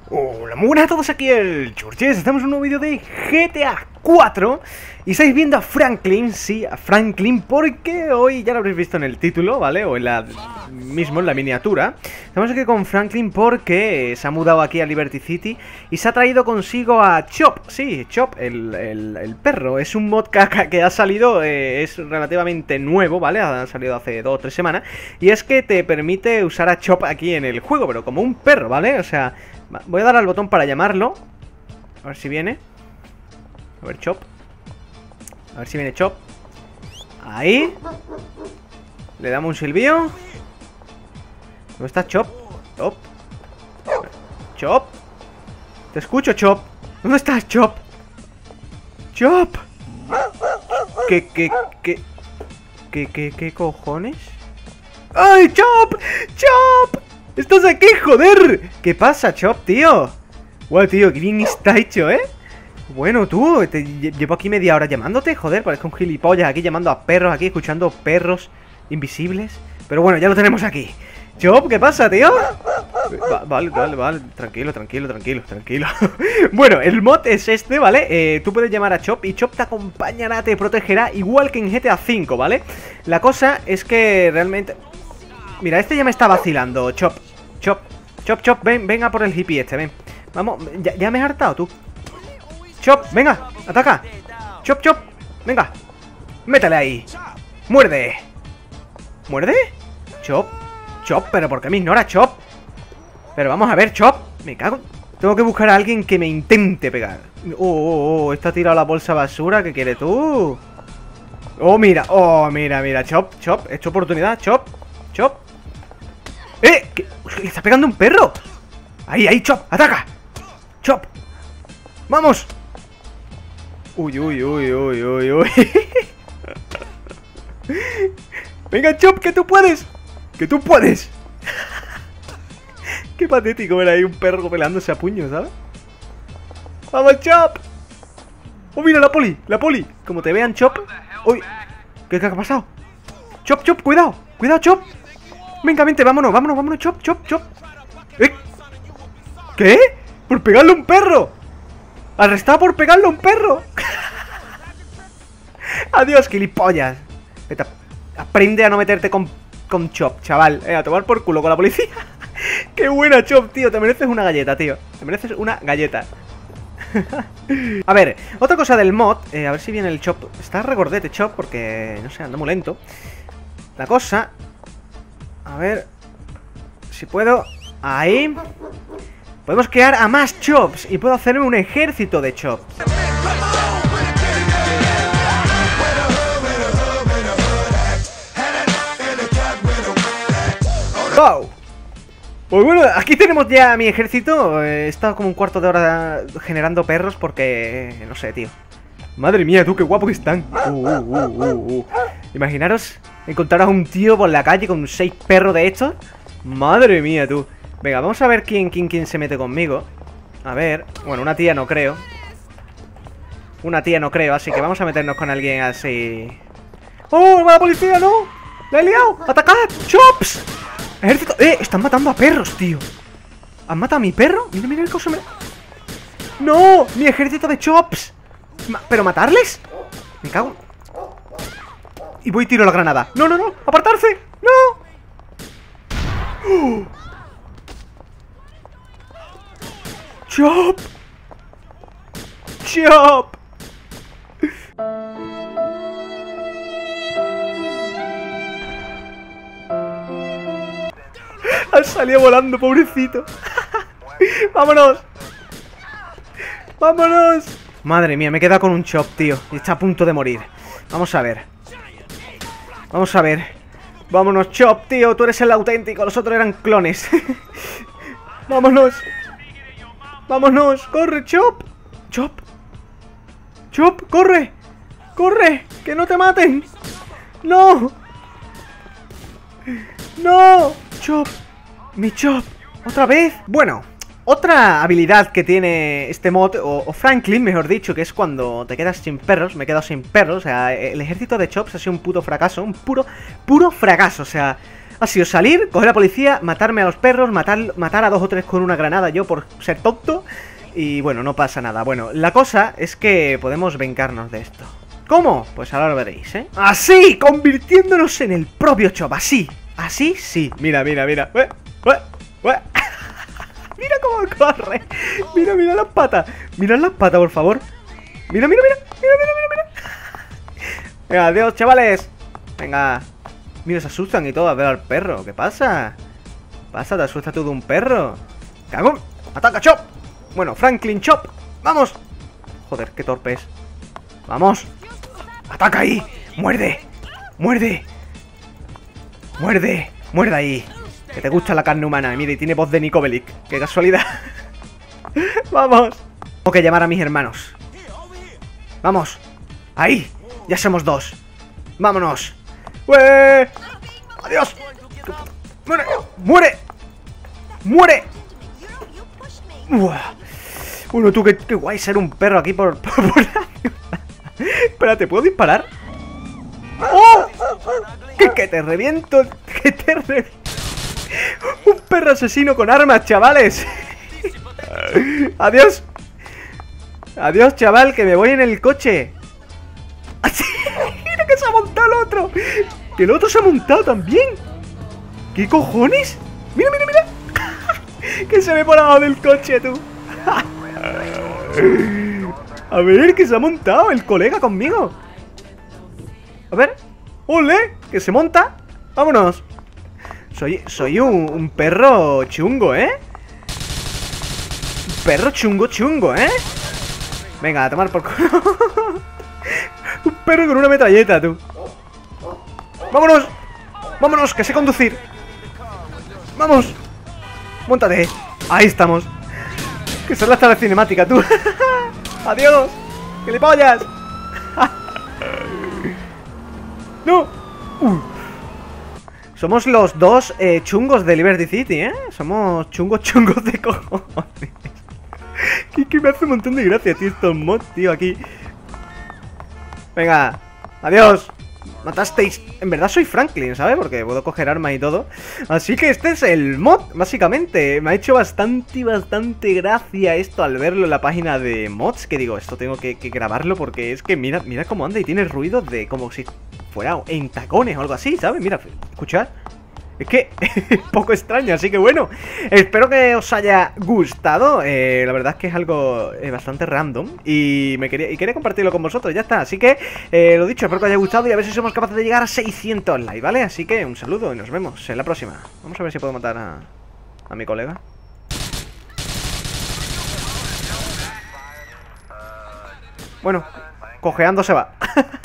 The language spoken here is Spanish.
Hola, muy buenas a todos, aquí el Churches. Estamos en un nuevo vídeo de GTA 4 y estáis viendo a Franklin, sí, a Franklin, porque hoy ya lo habréis visto en el título, ¿vale? O en la mismo, en la miniatura. Estamos aquí con Franklin porque se ha mudado aquí a Liberty City y se ha traído consigo a Chop. Sí, Chop, el perro. Es un mod que ha salido, es relativamente nuevo, ¿vale? Ha salido hace 2 o 3 semanas. Y es que te permite usar a Chop aquí en el juego, pero como un perro, ¿vale? O sea, voy a dar al botón para llamarlo. A ver si viene. A ver, Chop. A ver si viene Chop. Ahí. Le damos un silbido. ¿Dónde está Chop? Chop. Chop. Te escucho, Chop. ¿Dónde estás, Chop? Chop. ¿Qué cojones? ¡Ay, Chop! ¡Chop! ¡Estás aquí, joder! ¿Qué pasa, Chop, tío? Guau, tío, qué bien está hecho, ¿eh? Bueno, tú, llevo aquí media hora llamándote, joder, parezco un gilipollas aquí llamando a perros, aquí escuchando perros invisibles. Pero bueno, ya lo tenemos aquí. Chop, ¿qué pasa, tío? Vale, tranquilo. Bueno, el mod es este, ¿vale? Tú puedes llamar a Chop y Chop te acompañará, te protegerá, igual que en GTA V, ¿vale? La cosa es que realmente... Mira, este ya me está vacilando, Chop. Chop, venga por el hippie este, ven. Vamos, ya me he hartado, tú. Chop, venga, ataca. Chop, venga. Métele ahí. Muerde. ¿Muerde? Chop, pero ¿por qué me ignora, Chop? Pero vamos a ver, Chop. Me cago. Tengo que buscar a alguien que me intente pegar. Está tirado la bolsa basura. ¿Qué quieres tú? Mira, Chop. Esta oportunidad, Chop. ¿Qué? ¿Le está pegando un perro? Ahí, Chop, ataca. Chop. Vamos. Uy. Venga, Chop, que tú puedes. Qué patético ver ahí un perro peleándose a puños, ¿sabes? ¡Vamos, Chop! Mira la poli. Como te vean, Chop. Uy, ¿qué ha pasado? Chop, cuidado, Chop. Venga, vente, vámonos, Chop. ¿Qué? ¿Por pegarle a un perro? Arrestado por pegarle a un perro. Adiós, gilipollas. Vete, aprende a no meterte con Chop, chaval. A tomar por culo con la policía. Qué buena, Chop, tío. Te mereces una galleta, tío. A ver, otra cosa del mod. A ver si viene el Chop. Está regordete, Chop, porque, no sé, anda muy lento. La cosa... A ver si puedo... Ahí. Podemos crear a más Chops y puedo hacerme un ejército de Chops. ¡Wow! Pues bueno, aquí tenemos ya mi ejército. He estado como un cuarto de hora generando perros porque... No sé, tío. Madre mía, tú, qué guapo que están. Imaginaros encontrar a un tío por la calle con 6 perros de estos. Madre mía, tú. Venga, vamos a ver quién se mete conmigo. A ver, bueno, una tía no creo, así que vamos a meternos con alguien así. ¡Oh, va la policía, no! ¡La he liado! ¡Atacad! ¡Chops! ¡Ejército! Están matando a perros, tío. ¿Han matado a mi perro? Mira el coso. ¡No! ¡Mi ejército de Chops! ¿Pero matarles? Me cago. Y voy y tiro la granada. ¡No! ¡Apartarse! ¡No! ¡Oh! ¡Chop! Ha salido volando, pobrecito. ¡Vámonos! Madre mía, me he quedado con un Chop, tío. Y está a punto de morir. Vamos a ver. Vámonos, Chop, tío. Tú eres el auténtico, los otros eran clones. Vámonos, corre, Chop, corre, que no te maten. No, Chop, mi Chop, otra vez. Bueno, otra habilidad que tiene este mod, o Franklin, mejor dicho, que es cuando te quedas sin perros. Me he quedado sin perros, o sea, el ejército de Chops ha sido un puto fracaso, un puro fracaso, o sea... ha sido salir, coger a la policía, matarme a los perros, matar a 2 o 3 con una granada yo por ser tonto. Y bueno, no pasa nada. Bueno, la cosa es que podemos vengarnos de esto. ¿Cómo? Pues ahora lo veréis, ¿eh? ¡Así! Convirtiéndonos en el propio Chop, así. Así, sí. Mira, mira, mira. Mira cómo corre. Mira, mira las patas. Mirad las patas, por favor. Mira, mira, mira. Mira, mira, mira, mira. Venga, adiós, chavales. Venga. Mira, se asustan y todo a ver al perro. ¿Qué pasa? ¿Qué pasa? ¿Te asustas tú de un perro? ¡Cagón! ¡Ataca, Chop! Bueno, Franklin Chop. ¡Vamos! Joder, qué torpe es. ¡Vamos! ¡Ataca ahí! ¡Muerde! ¡Muerde! ¡Muerde! ¡Muerde ahí! Que te gusta la carne humana. Mira, y tiene voz de Nico Bellic. ¡Qué casualidad! ¡Vamos! Tengo que llamar a mis hermanos. ¡Vamos! ¡Ahí! Ya somos 2. ¡Vámonos! ¡Ué! ¡Adiós! ¡Muere! ¡Muere! ¡Muere! ¡Uah! Bueno, tú, qué guay ser un perro aquí por la ciudad. Espérate, ¿puedo disparar? ¡Oh! ¡Que te reviento! ¡Que te reviento! ¡Un perro asesino con armas, chavales! ¡Adiós! ¡Adiós, chaval! ¡Que me voy en el coche! ¡Mira que se ha montado el otro! ¡Que el otro se ha montado también! ¿Qué cojones? ¡Mira, mira, mira! ¡Que se me por abajo del coche, tú! A ver, que se ha montado el colega conmigo. A ver. ¡Ole! Que se monta. ¡Vámonos! Soy un perro chungo, ¿eh? Un perro chungo, ¿eh? Venga, a tomar por culo. Un perro con una metralleta, tú. ¡Vámonos! ¡Vámonos! ¡Que sé conducir! ¡Vamos! ¡Móntate! Ahí estamos. Que son las tablas cinemáticas, tú. ¡Adiós! ¡Gilipollas! ¡No! Somos los dos chungos de Liberty City, ¿eh? Somos chungos de cojones. Que me hace un montón de gracia, tío, estos mods, tío, aquí. Venga, adiós. Matasteis. En verdad soy Franklin, ¿sabes? Porque puedo coger armas y todo. Así que este es el mod, básicamente. Me ha hecho bastante gracia esto al verlo en la página de mods. Que digo, esto tengo que grabarlo porque es que mira cómo anda y tiene ruidos de como si fuera en tacones o algo así, ¿sabes? Mira, escuchad. Es que es poco extraño, así que bueno, espero que os haya gustado. La verdad es que es algo bastante random y quería compartirlo con vosotros, ya está. Así que, lo dicho, espero que os haya gustado y a ver si somos capaces de llegar a 600 likes, ¿vale? Así que un saludo y nos vemos en la próxima. Vamos a ver si puedo matar a mi colega. Bueno, cojeando se va.